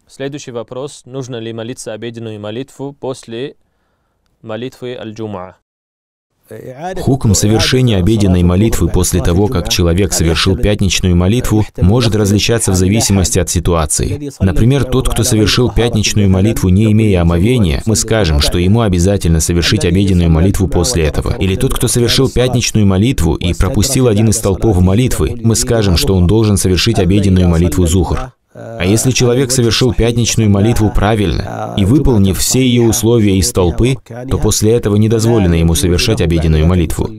Следующий вопрос. Нужно ли молиться обеденную молитву после молитвы аль-джумуа? Хукм совершения обеденной молитвы после того, как человек совершил пятничную молитву, может различаться в зависимости от ситуации. Например, тот, кто совершил пятничную молитву, не имея омовения, мы скажем, что ему обязательно совершить обеденную молитву после этого. Или тот, кто совершил пятничную молитву и пропустил один из столпов молитвы, мы скажем, что он должен совершить обеденную молитву зухр. А если человек совершил пятничную молитву правильно и выполнив все ее условия и столпы, то после этого не дозволено ему совершать обеденную молитву.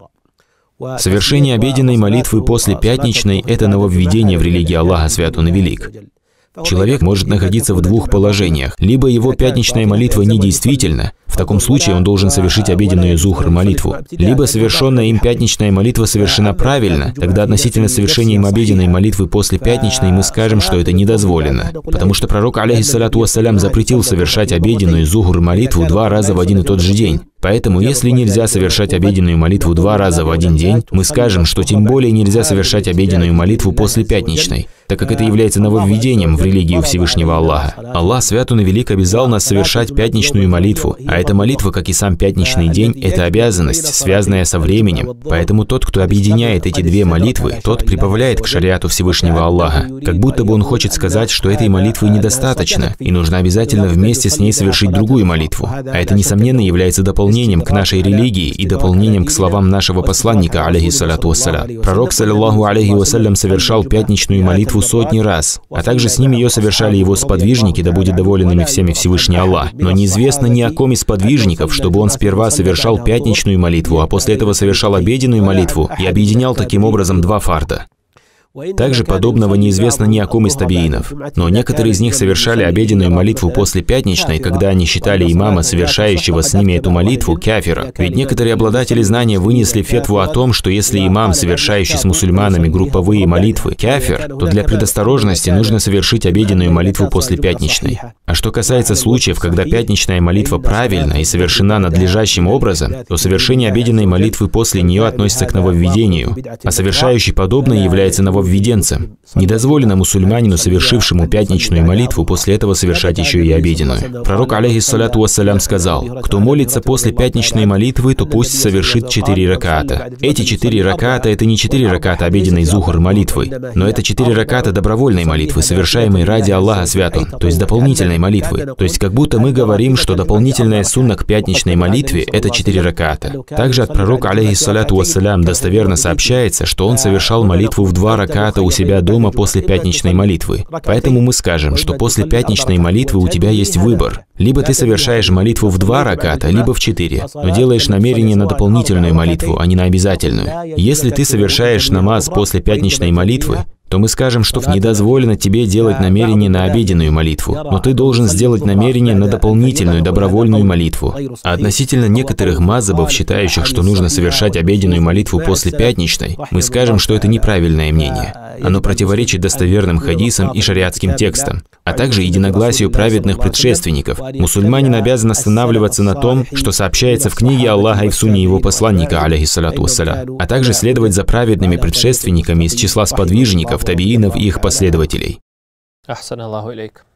Совершение обеденной молитвы после пятничной – это нововведение в религии Аллаха, свят Он и велик. Человек может находиться в двух положениях. Либо его пятничная молитва недействительна, в таком случае он должен совершить обеденную зухр молитву. Либо совершенная им пятничная молитва совершена правильно, тогда относительно совершения им обеденной молитвы после пятничной мы скажем, что это недозволено. Потому что пророк, алейхиссаляту вассалям, запретил совершать обеденную зухр молитву 2 раза в один и тот же день. Поэтому, если нельзя совершать обеденную молитву 2 раза в один день, мы скажем, что тем более нельзя совершать обеденную молитву после пятничной, так как это является нововведением в религию Всевышнего Аллаха. Аллах, свят Он и велик, обязал нас совершать пятничную молитву, а эта молитва, как и сам пятничный день, это обязанность, связанная со временем. Поэтому тот, кто объединяет эти две молитвы, тот прибавляет к шариату Всевышнего Аллаха, как будто бы он хочет сказать, что этой молитвы недостаточно, и нужно обязательно вместе с ней совершить другую молитву. А это, несомненно, является дополнением к нашей религии и дополнением к словам нашего посланника, алейхиссалату вассалям. Пророк, саллаллаху алейхи вассалям, совершал пятничную молитву сотни раз, а также с ним ее совершали его сподвижники, да будет доволен ими всеми Всевышний Аллах. Но неизвестно ни о ком из сподвижников, чтобы он сперва совершал пятничную молитву, а после этого совершал обеденную молитву и объединял таким образом 2 фарда. Также подобного неизвестно ни о ком из табиинов. Но некоторые из них совершали обеденную молитву после пятничной, когда они считали имама, совершающего с ними эту молитву, кафира. Ведь некоторые обладатели знания вынесли фетву о том, что если имам, совершающий с мусульманами групповые молитвы, кафир, то для предосторожности нужно совершить обеденную молитву после пятничной. А что касается случаев, когда пятничная молитва правильна и совершена надлежащим образом, то совершение обеденной молитвы после нее относится к нововведению, а совершающий подобное является нововведенцем. Не дозволено мусульманину, совершившему пятничную молитву, после этого совершать еще и обеденную. Пророк, алейхиссалату вассалям, сказал: кто молится после пятничной молитвы, то пусть совершит 4 раката. Эти 4 раката – это не 4 раката обеденной зухр молитвы, но это 4 раката добровольной молитвы, совершаемой ради Аллаха, свят Он, то есть дополнительной молитвы. То есть как будто мы говорим, что дополнительная сунна к пятничной молитве – это 4 раката. Также от пророка, алейхиссалату вассалям, достоверно сообщается, что он совершал молитву в 2 раката у себя дома после пятничной молитвы. Поэтому мы скажем, что после пятничной молитвы у тебя есть выбор. Либо ты совершаешь молитву в 2 раката, либо в 4, но делаешь намерение на дополнительную молитву, а не на обязательную. Если ты совершаешь намаз после пятничной молитвы, то мы скажем, что не дозволено тебе делать намерение на обеденную молитву, но ты должен сделать намерение на дополнительную добровольную молитву. А относительно некоторых мазхабов, считающих, что нужно совершать обеденную молитву после пятничной, мы скажем, что это неправильное мнение. Оно противоречит достоверным хадисам и шариатским текстам, а также единогласию праведных предшественников. Мусульманин обязан останавливаться на том, что сообщается в книге Аллаха и в сунне его посланника, алейхиссалату вассалям, а также следовать за праведными предшественниками из числа сподвижников, табиинов и их последователей. Ахсан Аллаху илейк.